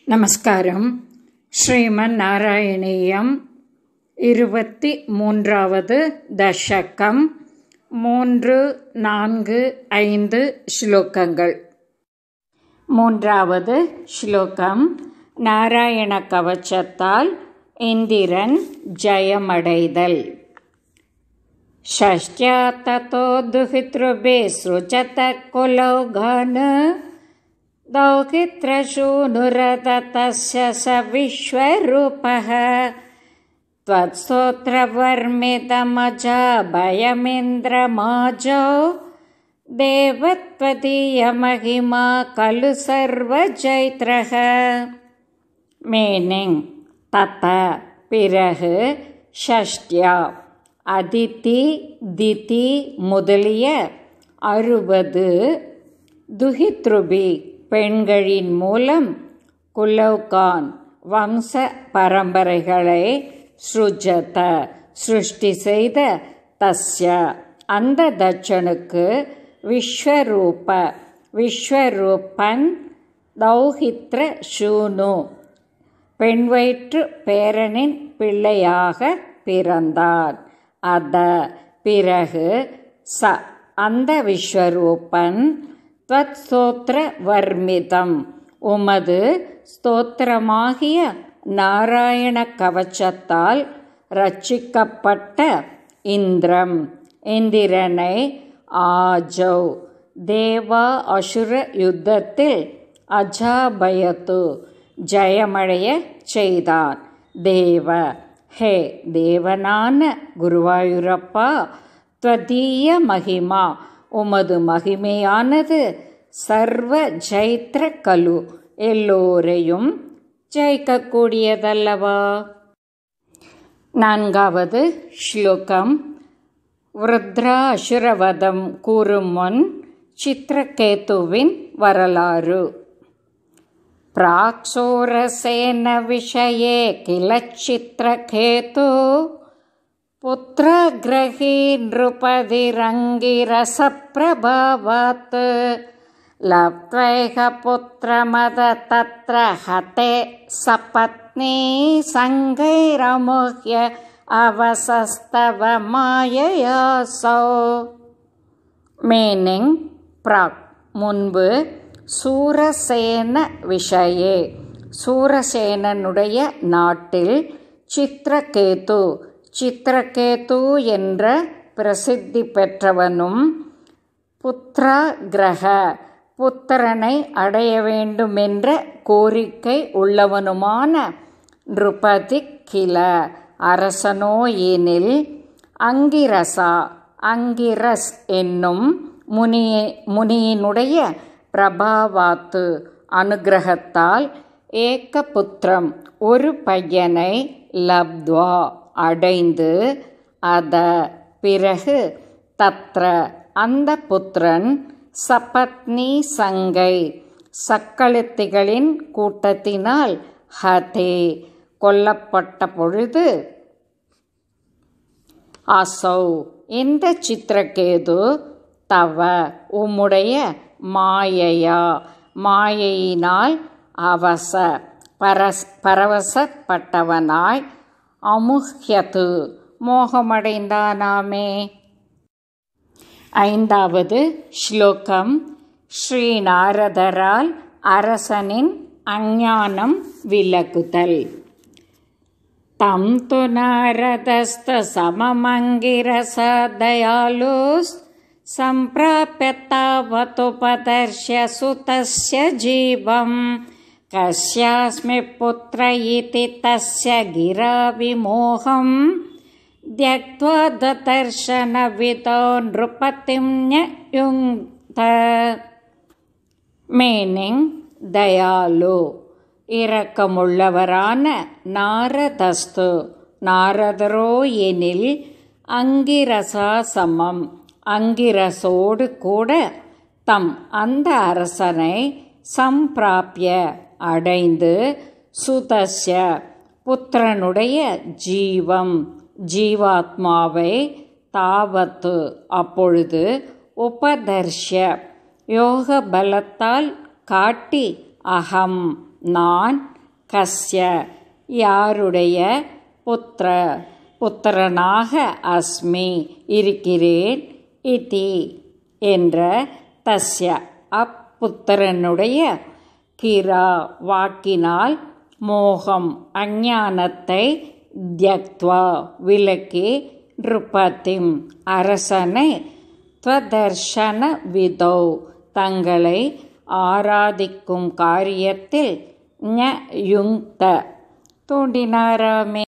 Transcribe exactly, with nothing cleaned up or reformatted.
நமஸ்காரம். ஸ்ரீமன் நாராயணீயம் இருபத்தி மூன்றாவது தசகம், மூன்று நான்கு ஐந்து ஸ்லோகங்கள். மூன்றாவது ஸ்லோகம். நாராயண கவச்சத்தால் இந்திரன் ஜெயமடைதல். ஷஷ்ட்யா ததோ துஹித்ருபே ஸ்ருஜத குலௌகன தௌஹித்ரசூனுரததஸ்ய ச விஸ்வரூபஹ த்வத்ஸ்தோத்ரவர்மிதமஜா பயமிந்திரமாஜோ தேவத்வதீய மகிமா கலு சர்வஜைத்ரஹ. மீனிங்: தத பிறகு, ஷஷ்ட்யா அதிதி திதி முதலிய அறுபது துஹித்ருபி பெண்களின் மூலம் குலௌகான் வம்ச பரம்பரைகளை ஸ்ருஜத சிருஷ்டி செய்த தஸ்ய அந்த தட்சனுக்கு விஸ்வரூப விஸ்வரூபன் தௌஹித்ர சூனு பெண் வயிற்று பேரனின் பிள்ளையாக பிறந்தார். அத பிறகு ச அந்த விஸ்வரூபன் த்வத் ஸ்தோத்ர வர்மிதம் உமது ஸ்தோத்திரமாகிய நாராயண கவச்சத்தால் ரட்சிக்கப்பட்ட இந்திரம் இந்திரனை ஆஜௌ தேவா அசுர யுத்தத்தில் அஜாபயத்து ஜெயமடைய செய்தான். தேவ ஹே தேவனான குருவாயூரப்பா, த்வதீய மகிமா உமது மகிமையானது சர்வ ஜைத்ர கலு எல்லோரையும் ஜெயிக்கக்கூடியதல்லவா. நான்காவது ஸ்லோகம். விருத்ரா அசுரவதம் கூறும் முன் சித்ரகேதுவின் வரலாறு. பிராக்ஷோரசேன விஷயே கில சித்ரகேது புத்ரக்ரஹீ நிருபதிரங்கிரசப்ரபாவாத் லப்த்வைஹ புத்ரமத தத்ர ஹதே சபத்னீ சங்கைரமுஹ்ய அவசஸ்தவ மாயயாசோ. மீனிங்: பிராக் முன்பு, சூரசேன விஷயே சூரசேனனுடைய நாட்டில், சித்ரகேது சித்ரகேது என்ற பிரசித்தி பெற்றவனும், புத்ரா கிரக புத்திரனை அடைய வேண்டுமென்ற கோரிக்கை உள்ளவனுமான நிருபதி கில அரசனோ எனில், அங்கிரசா அங்கிரஸ் என்னும் முனியே முனியினுடைய பிரபாவாத்து அனுகிரகத்தால் ஏக புத்திரம் ஒரு பையனை லப்த்வா அடைந்து, அத பிறகு தத்ர அந்த புத்திரன் சபத்னி சங்கை சக்களத்திகளின் கூட்டத்தினால் ஹதே கொல்லப்பட்ட பொழுது, அசௌ இந்த சித்ரகேது தவ உம்முடைய மாயையா மாயையினால் அவச பரஸ் பரவசப்பட்டவனாய் அமுஹ்யது மோகமடைந்தானாமே. ஐந்தாவது ஸ்லோகம். ஸ்ரீ நாரதரால் அரசனின் அஞ்ஞானம் விலகுதல். தம் து நாரதஸ்த சமமங்கிரச தயாலுஸ் சம்பிராப்ய தாவதுபதர்ஷ்ய சுதஸ்ய ஜீவம் கஸ்யாஸ்மி புத்ர இதி தஸ்ய கிரா விமோகம் த்யக்த்வா ததர்ஷன விதோ நிருபதிம் ன்யயுங்க்த. மீனிங்: தயாலு இரக்கமுள்ளவரான நாரதஸ்து நாரதரோ எனில், அங்கிரசா சமம் அங்கிரசோடு கூட, தம் அந்த அரசனை சம்பிராப்ய அடைந்து, சுதஸ்ய புத்திரனுடைய ஜீவம் ஜீவாத்மாவை தாவத்து அப்பொழுது உபதர்ஷ்ய யோக பலத்தால் காட்டி, அகம் நான் கஸ்ய யாருடைய புத்திர புத்திரனாக அஸ்மி இருக்கிறேன் இதி என்ற தஸ்ய அப்புத்திரனுடைய கிரா வாக்கினால் மோகம் அஞ்ஞானத்தை தியக்த்வா விலக்கி நிருபதிம் அரசனை த்வதர்ஷன விதௌ தங்களை ஆராதிக்கும் காரியத்தில் ஞ யுங்க்த தூண்டினாராமே.